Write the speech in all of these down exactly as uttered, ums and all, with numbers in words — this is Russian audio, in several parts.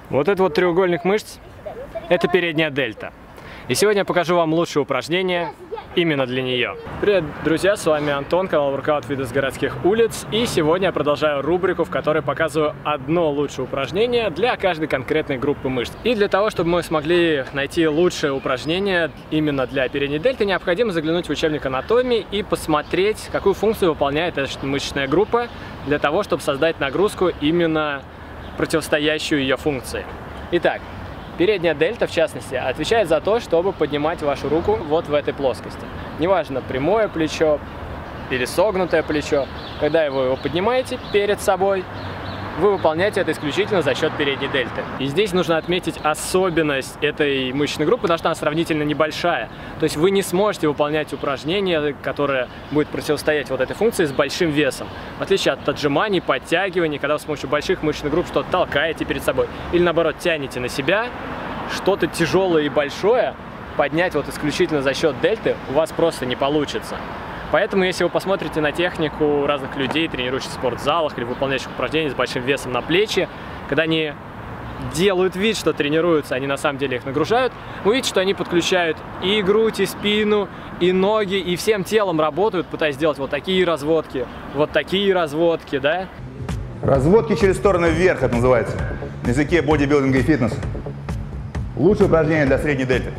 Вот этот вот треугольник мышц – это передняя дельта. И сегодня я покажу вам лучшее упражнение именно для нее. Привет, друзья, с вами Антон, канал Workout Fitness городских улиц. И сегодня я продолжаю рубрику, в которой показываю одно лучшее упражнение для каждой конкретной группы мышц. И для того, чтобы мы смогли найти лучшее упражнение именно для передней дельты, необходимо заглянуть в учебник анатомии и посмотреть, какую функцию выполняет эта мышечная группа, для того, чтобы создать нагрузку именно противостоящую ее функции. Итак, передняя дельта, в частности, отвечает за то, чтобы поднимать вашу руку вот в этой плоскости. Неважно, прямое плечо или согнутое плечо, когда вы его поднимаете перед собой, вы выполняете это исключительно за счет передней дельты. И здесь нужно отметить особенность этой мышечной группы, потому что она сравнительно небольшая. То есть вы не сможете выполнять упражнение, которое будет противостоять вот этой функции с большим весом. В отличие от отжиманий, подтягиваний, когда вы с помощью больших мышечных групп что-то толкаете перед собой, или наоборот тянете на себя, что-то тяжелое и большое поднять вот исключительно за счет дельты у вас просто не получится. Поэтому, если вы посмотрите на технику разных людей, тренирующих в спортзалах или выполняющих упражнения с большим весом на плечи, когда они делают вид, что тренируются, они на самом деле их нагружают, вы видите, что они подключают и грудь, и спину, и ноги, и всем телом работают, пытаясь сделать вот такие разводки, вот такие разводки, да? Разводки через стороны вверх, это называется, на языке бодибилдинга и фитнеса. Лучшее упражнение для средней дельты.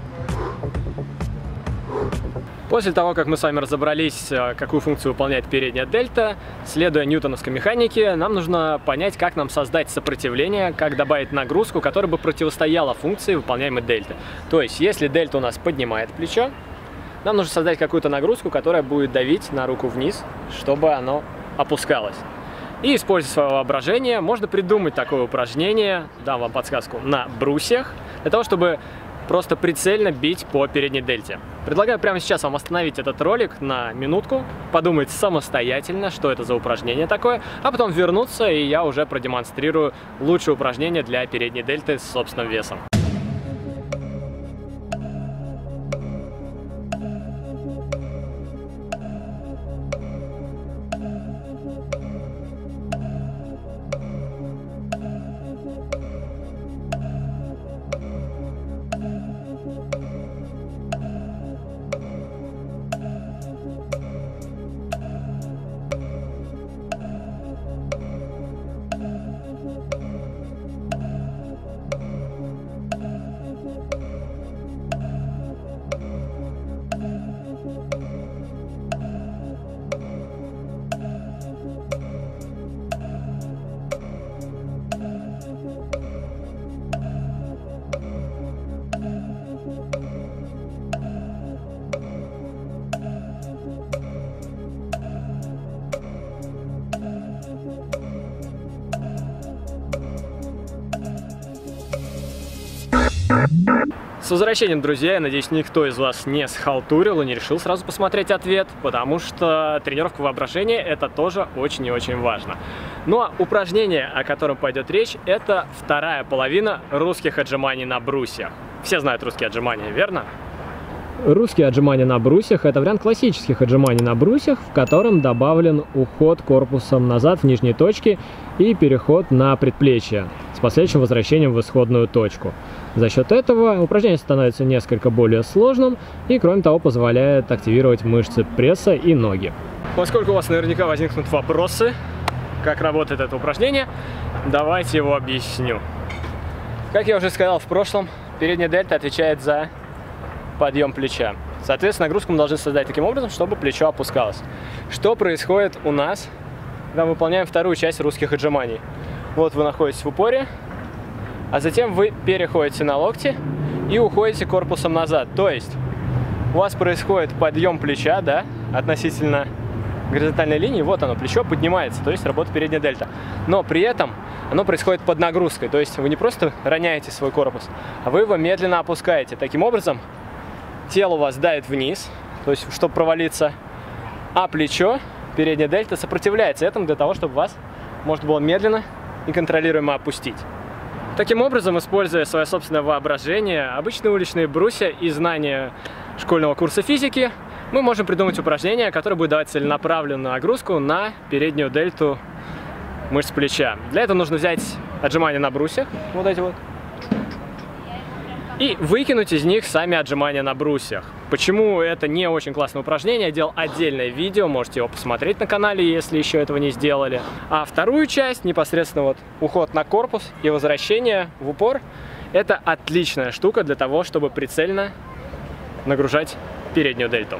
После того, как мы с вами разобрались, какую функцию выполняет передняя дельта, следуя ньютоновской механике, нам нужно понять, как нам создать сопротивление, как добавить нагрузку, которая бы противостояла функции выполняемой дельты. То есть, если дельта у нас поднимает плечо, нам нужно создать какую-то нагрузку, которая будет давить на руку вниз, чтобы оно опускалось. И, используя свое воображение, можно придумать такое упражнение, дам вам подсказку, на брусьях, для того, чтобы просто прицельно бить по передней дельте. Предлагаю прямо сейчас вам остановить этот ролик на минутку, подумать самостоятельно, что это за упражнение такое, а потом вернуться, и я уже продемонстрирую лучшее упражнение для передней дельты с собственным весом. С возвращением, друзья, я надеюсь, никто из вас не схалтурил и не решил сразу посмотреть ответ, потому что тренировка воображения – это тоже очень и очень важно. Ну а упражнение, о котором пойдет речь, это вторая половина русских отжиманий на брусьях. Все знают русские отжимания, верно? Русские отжимания на брусьях – это вариант классических отжиманий на брусьях, в котором добавлен уход корпусом назад в нижние точки и переход на предплечье с последующим возвращением в исходную точку. За счет этого упражнение становится несколько более сложным и, кроме того, позволяет активировать мышцы пресса и ноги. Поскольку у вас наверняка возникнут вопросы, как работает это упражнение, давайте его объясню. Как я уже сказал в прошлом, передняя дельта отвечает за подъем плеча. Соответственно, нагрузку мы должны создать таким образом, чтобы плечо опускалось. Что происходит у нас, когда мы выполняем вторую часть русских отжиманий? Вот вы находитесь в упоре, а затем вы переходите на локти и уходите корпусом назад. То есть у вас происходит подъем плеча, да, относительно горизонтальной линии, вот оно, плечо поднимается, то есть работает передняя дельта. Но при этом оно происходит под нагрузкой, то есть вы не просто роняете свой корпус, а вы его медленно опускаете. Таким образом, тело у вас давит вниз, то есть чтобы провалиться, а плечо, передняя дельта, сопротивляется этому для того, чтобы вас можно было медленно и контролируемо опустить. Таким образом, используя свое собственное воображение, обычные уличные брусья и знания школьного курса физики, мы можем придумать упражнение, которое будет давать целенаправленную нагрузку на переднюю дельту мышц плеча. Для этого нужно взять отжимания на брусьях, вот эти вот, и выкинуть из них сами отжимания на брусьях. Почему это не очень классное упражнение, я делал отдельное видео, можете его посмотреть на канале, если еще этого не сделали. А вторую часть, непосредственно вот уход на корпус и возвращение в упор, это отличная штука для того, чтобы прицельно нагружать переднюю дельту.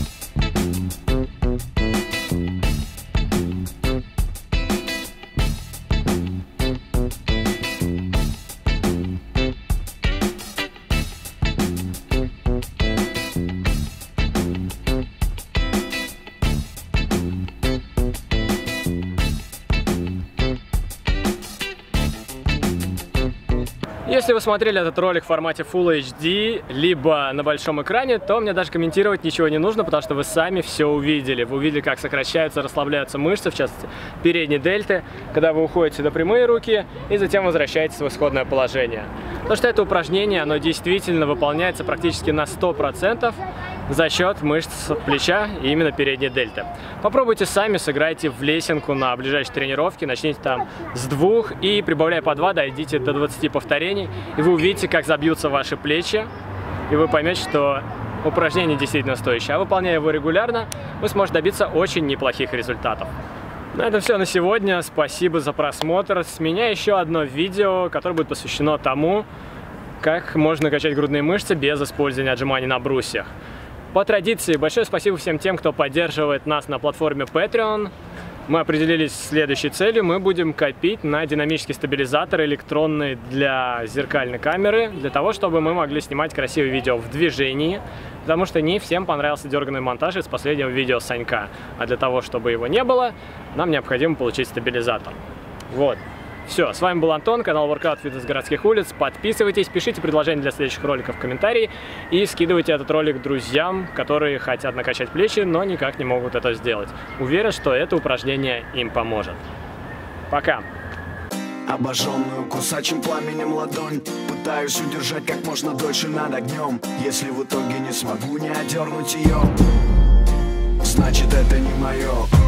Если вы смотрели этот ролик в формате фулл эйч ди, либо на большом экране, то мне даже комментировать ничего не нужно, потому что вы сами все увидели. Вы увидели, как сокращаются, расслабляются мышцы, в частности передней дельты, когда вы уходите на прямые руки и затем возвращаетесь в исходное положение. Потому что это упражнение, оно действительно выполняется практически на сто процентов за счет мышц плеча и именно передней дельты. Попробуйте сами, сыграйте в лесенку на ближайшей тренировке, начните там с двух и, прибавляя по два, дойдите до двадцати повторений, и вы увидите, как забьются ваши плечи, и вы поймете, что упражнение действительно стоящее. А выполняя его регулярно, вы сможете добиться очень неплохих результатов. На этом все на сегодня. Спасибо за просмотр. С меня еще одно видео, которое будет посвящено тому, как можно качать грудные мышцы без использования отжиманий на брусьях. По традиции, большое спасибо всем тем, кто поддерживает нас на платформе Patreon. Мы определились с следующей целью. Мы будем копить на динамический стабилизатор электронный для зеркальной камеры, для того, чтобы мы могли снимать красивые видео в движении, потому что не всем понравился дерганный монтаж из последнего видео Санька. А для того, чтобы его не было, нам необходимо получить стабилизатор. Вот. Все, с вами был Антон, канал Workout Fitness городских улиц. Подписывайтесь, пишите предложения для следующих роликов в комментарии и скидывайте этот ролик друзьям, которые хотят накачать плечи, но никак не могут это сделать. Уверен, что это упражнение им поможет. Пока! Обожженную кусачим пламенем ладонь пытаюсь удержать как можно дольше над огнем. Если в итоге не смогу не одернуть ее, значит это не мое.